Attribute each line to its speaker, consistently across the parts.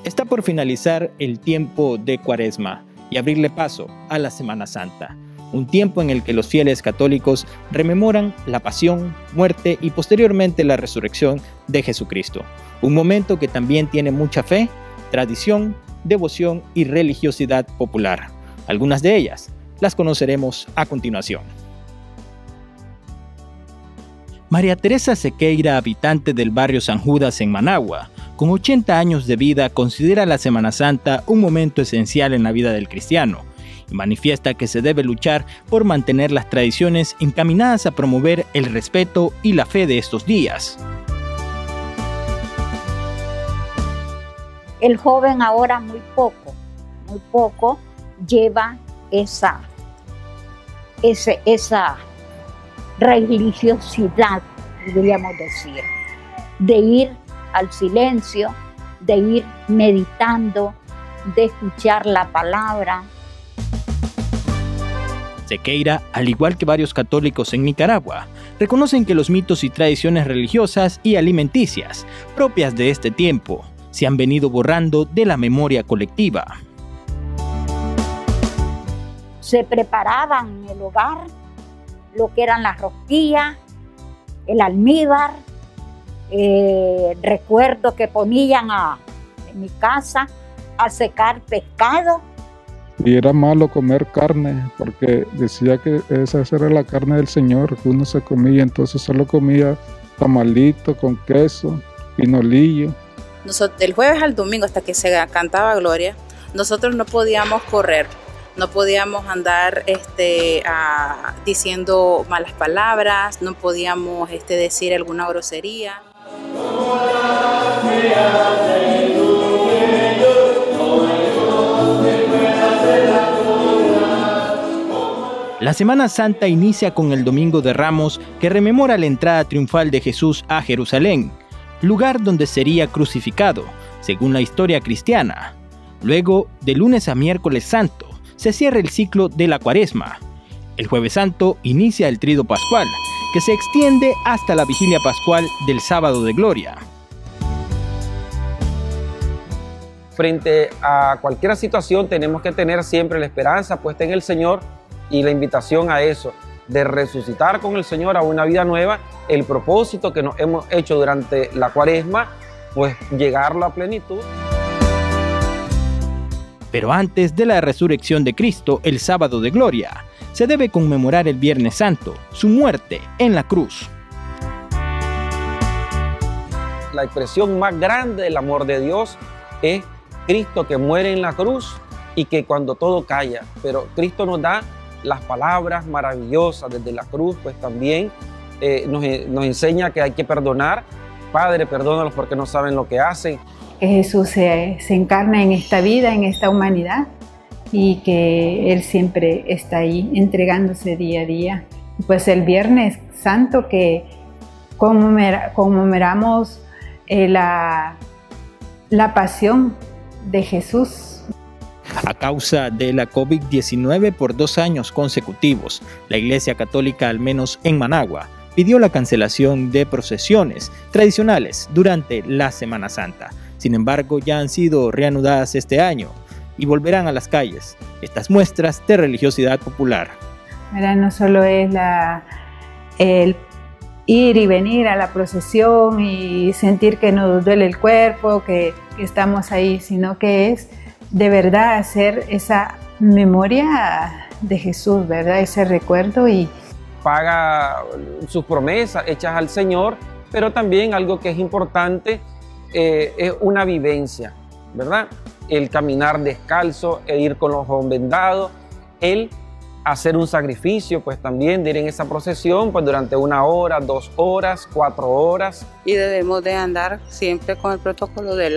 Speaker 1: Está por finalizar el tiempo de Cuaresma y abrirle paso a la Semana Santa, un tiempo en el que los fieles católicos rememoran la pasión, muerte y posteriormente la resurrección de Jesucristo. Un momento que también tiene mucha fe, tradición, devoción y religiosidad popular. Algunas de ellas las conoceremos a continuación. María Teresa Sequeira, habitante del barrio San Judas en Managua, con 80 años de vida, considera la Semana Santa un momento esencial en la vida del cristiano y manifiesta que se debe luchar por mantener las tradiciones encaminadas a promover el respeto y la fe de estos días.
Speaker 2: El joven ahora muy poco lleva esa religiosidad, podríamos decir, de ir al silencio, de ir meditando, de escuchar la palabra.
Speaker 1: Sequeira, al igual que varios católicos en Nicaragua, reconocen que los mitos y tradiciones religiosas y alimenticias propias de este tiempo se han venido borrando de la memoria colectiva.
Speaker 2: Se preparaban en el hogar lo que eran las rosquillas, el almíbar. Recuerdo que ponían en mi casa a secar pescado.
Speaker 3: Y era malo comer carne, porque decía que esa era la carne del Señor que uno se comía, entonces solo comía tamalito con queso, pinolillo.
Speaker 4: Del jueves al domingo, hasta que se cantaba Gloria, nosotros no podíamos correr, no podíamos andar diciendo malas palabras, no podíamos decir alguna grosería.
Speaker 1: La Semana Santa inicia con el Domingo de Ramos, que rememora la entrada triunfal de Jesús a Jerusalén, lugar donde sería crucificado, según la historia cristiana. Luego, de lunes a miércoles santo, se cierra el ciclo de la Cuaresma. El Jueves Santo inicia el Trido Pascual, que se extiende hasta la Vigilia Pascual del Sábado de Gloria.
Speaker 5: Frente a cualquier situación tenemos que tener siempre la esperanza puesta en el Señor y la invitación a eso, de resucitar con el Señor a una vida nueva, el propósito que nos hemos hecho durante la Cuaresma, pues llegarlo a plenitud.
Speaker 1: Pero antes de la resurrección de Cristo, el Sábado de Gloria, se debe conmemorar el Viernes Santo, su muerte en la cruz.
Speaker 5: La expresión más grande del amor de Dios es Cristo que muere en la cruz y que cuando todo calla, pero Cristo nos da las palabras maravillosas desde la cruz, pues también nos enseña que hay que perdonar. Padre, perdónalos porque no saben lo que hacen.
Speaker 6: Que Jesús se encarna en esta vida, en esta humanidad, y que Él siempre está ahí, entregándose día a día. Y pues el Viernes Santo, que conmemoramos la pasión de Jesús.
Speaker 1: A causa de la COVID-19 por 2 años consecutivos, la Iglesia Católica, al menos en Managua, pidió la cancelación de procesiones tradicionales durante la Semana Santa. Sin embargo, ya han sido reanudadas este año y volverán a las calles estas muestras de religiosidad popular.
Speaker 6: No solo es el ir y venir a la procesión y sentir que nos duele el cuerpo, que estamos ahí, sino que es de verdad hacer esa memoria de Jesús, ¿verdad? Ese recuerdo y
Speaker 5: paga sus promesas hechas al Señor, pero también algo que es importante es una vivencia, ¿verdad? El caminar descalzo, el ir con los ojos vendados, el hacer un sacrificio, pues también de ir en esa procesión pues durante 1 hora, 2 horas, 4 horas.
Speaker 4: Y debemos de andar siempre con el protocolo de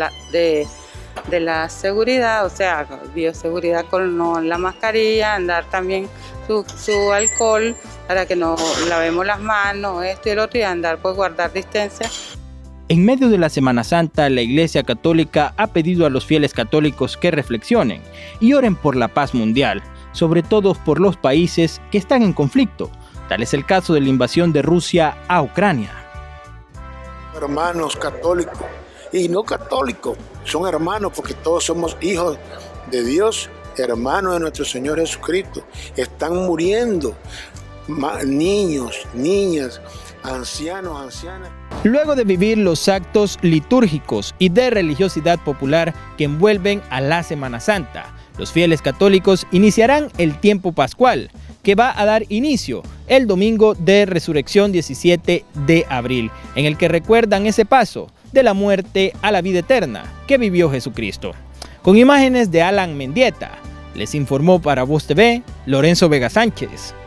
Speaker 4: la seguridad, o sea, bioseguridad con la mascarilla, andar también su alcohol para que nos lavemos las manos, esto y el otro, y andar pues guardar distancia.
Speaker 1: En medio de la Semana Santa, la Iglesia Católica ha pedido a los fieles católicos que reflexionen y oren por la paz mundial, sobre todo por los países que están en conflicto. Tal es el caso de la invasión de Rusia a Ucrania.
Speaker 7: Hermanos católicos, y no católicos, son hermanos porque todos somos hijos de Dios, hermanos de nuestro Señor Jesucristo. Están muriendo niños, niñas, ancianos, ancianas.
Speaker 1: Luego de vivir los actos litúrgicos y de religiosidad popular que envuelven a la Semana Santa, los fieles católicos iniciarán el tiempo pascual, que va a dar inicio el domingo de Resurrección 17 de abril, en el que recuerdan ese paso de la muerte a la vida eterna que vivió Jesucristo. Con imágenes de Alan Mendieta, les informó para Voz TV, Lorenzo Vega Sánchez.